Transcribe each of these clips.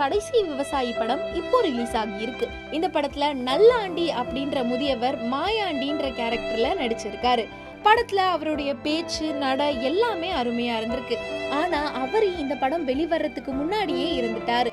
கடைசி விவசாயி படம் இப்போ ரிலீஸ் ஆகி இருக்கு. இந்த படத்துல நல்லாண்டி அப்படின்ற முதியவர் மாயாண்டின்ற கேரக்டர்ல நடிச்சிருக்காரு. படத்துல அவருடைய பேச்சு நட எல்லாமே அருமையா இருந்திருக்கு. ஆனா அவர் இந்த படம் வெளிவரத்துக்கு முன்னாடியே இருந்துட்டாரு.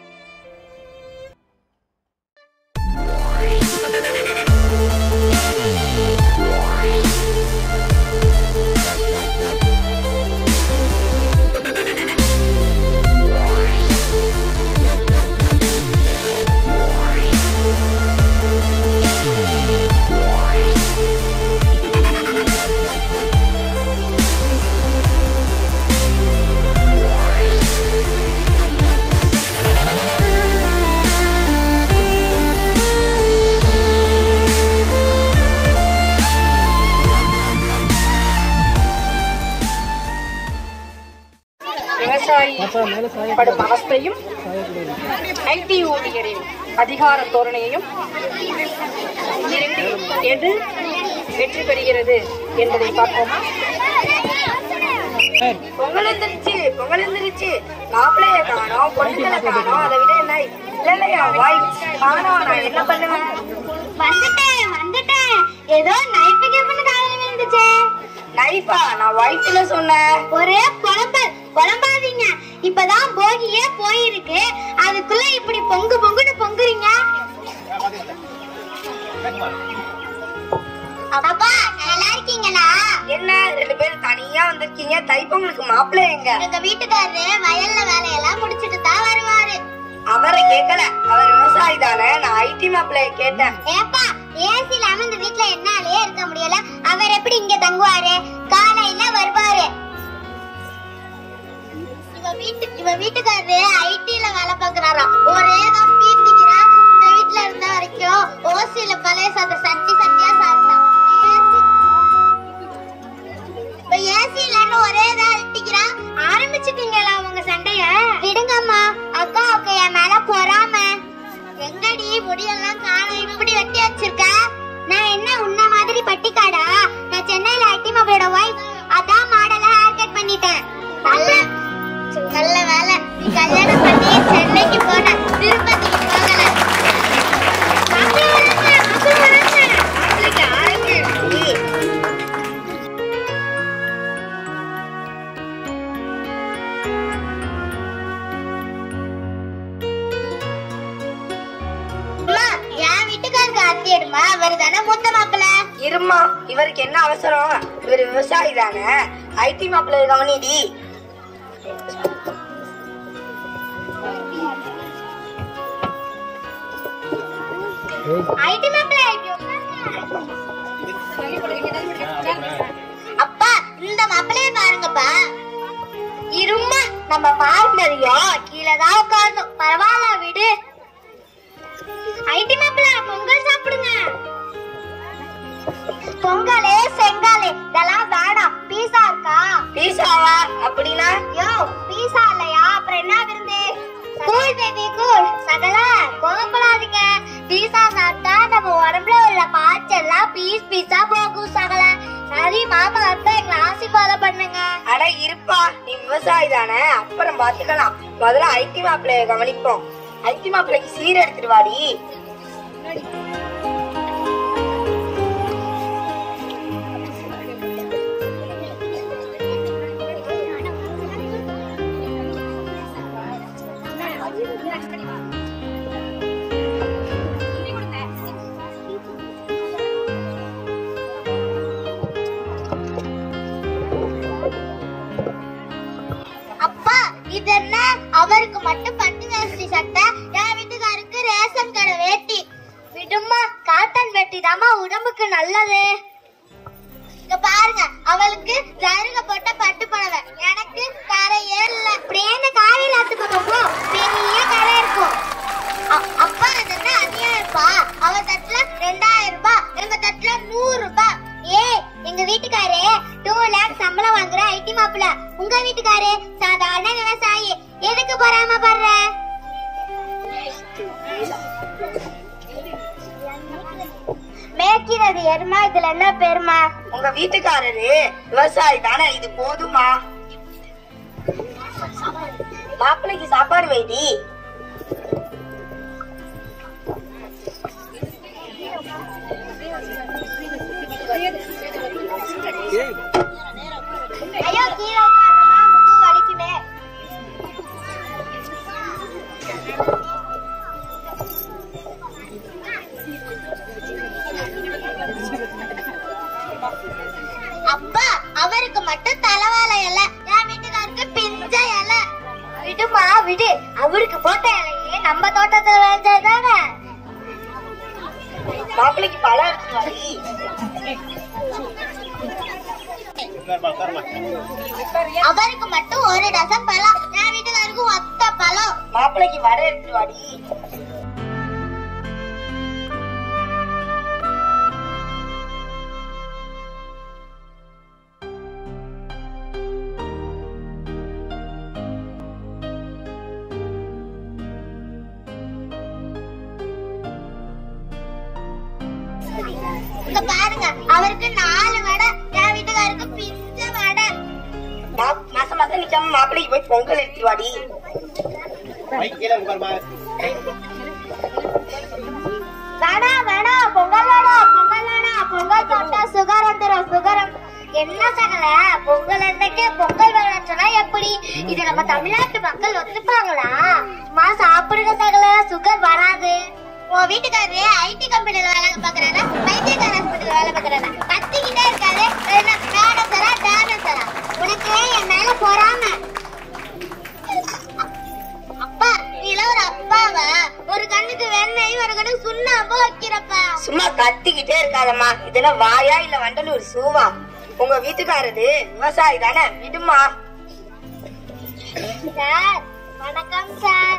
படும் அவஸ்தையும் ஐடி ஊழியரின் அதிகார தோரணையையும் எது வெற்றி பெறுகிறது என்பதை பார்ப்போமா? பொங்கலிருந்துருச்சு மாப்பிள்ளைய காணோம், பொண்ணுங்களை காணோம், அதை விட என்ன இல்லையா வாய் காணோம். நான் என்ன பண்ணுவேன்? வந்துட்டேன் ஏதோ நைஃப் கேப்பன்னு காதுல விழுந்துச்சே. நைஃபா? நான் வைஃப்ல சொன்னேன். ஒரே புலம்பாதீங்க. இப்பதான் போகியே போயிருக்கு, அதுக்குள்ள இப்படி பொங்குன்னு பொங்குறீங்க. அப்பா நல்லா இருக்கீங்களா? என்ன ரெண்டு பேரும் தனியா வந்திருக்கீங்க? தைப்பொங்கலுக்கு மாப்பிள்ளை எங்க? எங்க வீட்டுக்காரரு வயல்ல வேலையெல்லாம் முடிச்சிட்டு தான் வருவாரு. அவரை கேட்கல, அவர் விவசாயி தானே. நான் ஐடி மாப்பிள்ளைய கேட்டேன். ஏப்பா ஏசி இல்லாம இந்த வீட்டுல என்னாலே இருக்க முடியல, அவர் எப்படி இங்க தங்குவாரு? காலையில வருவாரு. இவ வீட்டுக்காரரு ஐடில வேலை பாக்குறாராம். ஒரே தான் பீத்திக்கிறா. இந்த வீட்டுல இருந்த வரைக்கும் ஓசியில பழைய சாத்த சட்டியா சாப்பிட்டான். இப்ப ஏசி இல்லன்னு ஒரே தான் அழட்டிக்கிறா. ஆரம்பிச்சுட்டீங்களா உங்க சண்டைய? விடுங்கம்மா, அக்காவுக்கு என் மேல பொறாம. எங்கடி முடியெல்லாம் காணோம், இப்படி வெட்டி வச்சிருக்க? நான் என்ன உன்ன மாதிரி பட்டிக்காடா? நான் சென்னையில ஐடி மாப்பிளோட வைஃப், அதான் மாடலா ஹேர் கட் பண்ணிட்டேன். நல்ல வேலை நீ கல்யாணம் பண்ணி சென்னைக்கு போன, திருப்பதிக்கு போகல. என் வீட்டுக்காருக்கு அத்தியடுமா, அவர் தானே மூத்த மாப்பிள்ள. இருமா, இவருக்கு என்ன அவசரம்? இவர் விவசாயி தானே. ஐடி மாப்பிள்ளை கவனிடி. அப்பா இந்த மாப்பிள்ளைய பாருங்கப்பா. இருமா, நம்ம பாரம்பரியம் கீழதான் உட்காரணும். பரவாயில்ல விடு. ஐடி மாப்பிள்ள பொங்கல் சாப்பிடுங்க. பொங்கலே செங்காலே இதெல்லாம் வேணாம். பீஸா இருக்கா? பீஸாவா? அப்படின்னா யோ பீஸா இல்லையா, அப்புறம் என்ன விருந்து? Cool baby cool. சகல கோவப்படாதீங்க. பீஸா சாப்பிட்டா நம்ம உடம்புல உள்ள பாய்ச்செல்லாம் பீஸா போகும் சகல. சரி மாமா அத்தை எங்களை ஆசீர்வாதம் பண்ணுங்க. அட இருப்பா, நீ விவசாயி தானே, அப்புறம் பாத்துக்கலாம். முதல்ல ஐடி மாப்பிள்ளைய கவனிப்போம். ஐடி மாப்பிள்ளைக்கு சீர் எடுத்துட்டு வாடி. அப்பா இது என்ன? அவருக்கு மட்டும் பட்டு வேஷ்டி சட்டை, என் வீட்டுக்காருக்கு ரேஷன் கடை வேட்டி. விடுமா, காட்டன் வேட்டி தாமா உடம்புக்கு நல்லது. இங்க பாருங்க, அவளுக்கு ஜருக போட்ட பட்டு புடவை, எனக்கு கரையே இல்ல. அப்படியே இந்த காலையில ஆத்து பக்கம் பெரிய கரை இருக்கும். அப்பா அது என்ன அநியாயப்பா? அவ தட்டுல 2000 ரூபாய், எங்க தட்டுல 100 ரூபாய். எங்க வீட்டுக்காரே 2 லேக் சம்பளம் வாங்குற ஐடி மாப்பிள்ள, உங்க வீட்டுக்காரே சாதாரண விவசாயி. எதுக்கு பொறாம பண்ற? மேய்க்கிறது எருமா, இதுல என்ன பெருமா? உங்க வீட்டுக்காரரு விவசாயி தானே, இது போதுமா? மாப்பிள்ளைக்கு சாப்பாடு வைடி. மட்டும் தலைவாழை இலை, என் வீட்டுக்காருக்கு பிஞ்ச இலை. விடுமா விடு, அவருக்கு போட்ட இலையே நம்ம தோட்டத்துல விளைஞ்சதானே. மாப்பிள்ளைக்கு பழம் எடுத்துவாடி. அவருக்கு மட்டும் ஒரு டசன் பழம், என் வீட்டுக்காருக்கு ஒத்த பழம். மாப்பிள்ளைக்கு வடை எடுத்துவாடி. இங்க பாருங்க, அவருக்கு 4 வடை, என் வீட்டுக்காருக்கு பிஞ்ச வடை. மாசம் மாசம் நிக்காம மாப்பிள்ளைக்கு போய் பொங்கல் எடுத்துவாடி. வடா வடா, பொங்கல் வடா, பொங்கல் வடா, பொங்கல் சாப்பிட்டா சுகர் வந்துடும், சுகரம். என்ன சகல, பொங்கல் அன்னைக்கே பொங்கல் வேணும்னு சொன்னா எப்படி? இது நம்ம தமிழ்நாட்டு மக்கள் ஒத்துப்பாங்களா? சும்மா சாப்பிடுங்க சகல, சுகர் வராது. உன் வீட்டுக்காரரு ஐடி கம்பெனில வேலை பாக்குறாரா, வைத்தியக்கார ஹாஸ்பிட்டல் வேலை பாக்குறாரா? கத்திக்கிட்டே இருக்காரு, டானசரா டானசரா. உனக்கு என் மேல போறாம. அப்பா, நீல ஒரு அப்பாவா? ஒரு கண்ணுக்கு வெண்ணெய், ஒரு கண்ணுக்கு சுண்ணாம்பு வைக்கிறப்பா. சும்மா கத்திக்கிட்டே இருக்காதம்மா. இதெல்லாம் வாயா இல்ல வண்டலூர் சூவா? உங்க வீட்டுக்காரது விவசாயி தானே, விடுமா. சார் வணக்கம் சார்.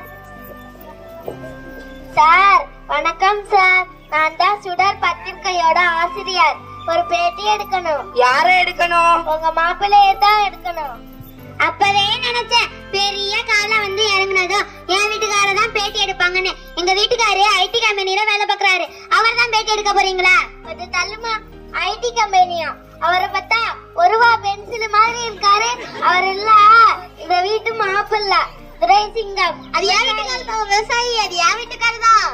சார் வணக்கம் சார், நான் தான் சுடர் பத்திரிகையோட ஆசிரியர். ஒரு பேட்டி எடுக்கணும். யார எடுக்கணும்? உங்க மாப்பிள்ளைய தான் எடுக்கணும். அப்பவே நினைச்சேன், பெரிய காலம் வந்து இறங்குனதும் என் வீட்டுக்கார தான் பேட்டி எடுப்பாங்கன்னு. எங்க வீட்டுக்காரு ஐடி கம்பெனில வேலை பாக்குறாரு, அவர் தான் பேட்டி எடுக்க போறீங்களா? அது தள்ளுமா, ஐடி கம்பெனியா? அவரை பார்த்தா ஒருவா பென்சில் மாதிரி இருக்காரு. அவர் இல்ல இந்த வீட்டு மாப்பிள்ள துரைசிங்கம். அது என் வீட்டுக்காரர் விவசாயி, அது என் வீட்டுக்காரர் தான்.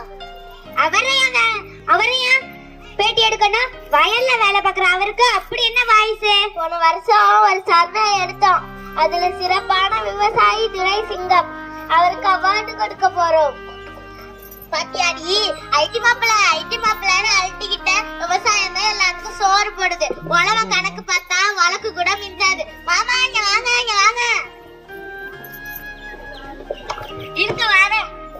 அவரையா பேட்டி எடுக்கணும்? வயல்ல வேலை பாக்குற அவருக்கு அப்படி என்ன வாய்ஸ்? போன வருஷம் ஒரு சர்வே எடுத்தோம், அதுல சிறப்பான விவசாயி துரைசிங்கம். அவருக்கு அவார்டு கொடுக்க போறோம். பாத்தியாடி, ஐடி மாப்பிள்ளன்னு அழட்டிக்கிட்ட. விவசாயம் தான் எல்லாத்துக்கும் சோறு போடுது. உழவ கணக்கு பார்த்தா வழக்கு கூட மிஞ்சாது. மாமா இங்க வாங்க, இங்க வாங்க. இருக்கு வார.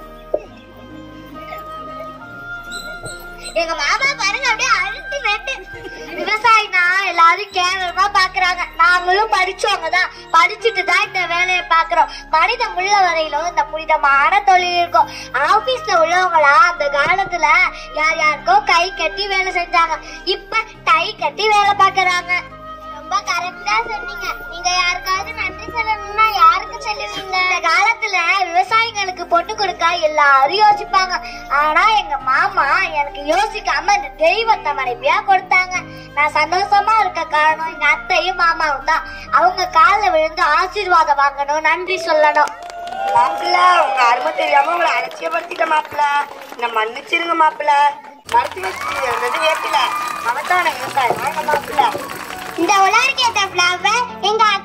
எங்க மாமா பாருங்க, அப்படியே அழுத்தி வெட்டு. விவசாயினா எல்லாரும் கேவலமா பாக்குறாங்க. நாங்களும் படிச்சவங்க தான், படிச்சுட்டு தான் இந்த வேலையை பாக்குறோம். மனிதம் உள்ள வரையிலும் இந்த புனிதமான தொழில் இருக்கும். ஆபீஸ்ல உள்ளவங்களா அந்த காலத்துல யார் யாருக்கோ கை கட்டி வேலை செஞ்சாங்க, இப்ப டை கட்டி வேலை பாக்குறாங்க. ரொம்ப கரெக்டா சொன்னீங்க. நீங்க யாருக்காவது நன்றி சொல்லணும்னா யாருக்கு சொல்லுவீங்க? இந்த காலத்துல விவசாயிகளுக்கு பொண்ணு கொடுக்க எல்லாரும் யோசிப்பாங்க. ஆனா எங்க மாமா எனக்கு யோசிக்காம இந்த தெய்வத்தை மனைவியா கொடுத்தாங்க. நான் சந்தோஷமா இருக்க காரணம் எங்க அத்தையும் மாமாவும் தான். அவங்க காலில் விழுந்து ஆசீர்வாதம் வாங்கணும், நன்றி சொல்லணும். மாப்பிள்ள, உங்க அருமை தெரியாம உங்களை அலட்சியப்படுத்திட்ட மாப்பிள்ள. நான் மன்னிச்சிருங்க மாப்பிள்ள. மறுத்து வச்சு வேப்பில அவத்தான விவசாயம் மாப்பிள்ள. இந்த உலகேத்த ஃபிளவர் எங்க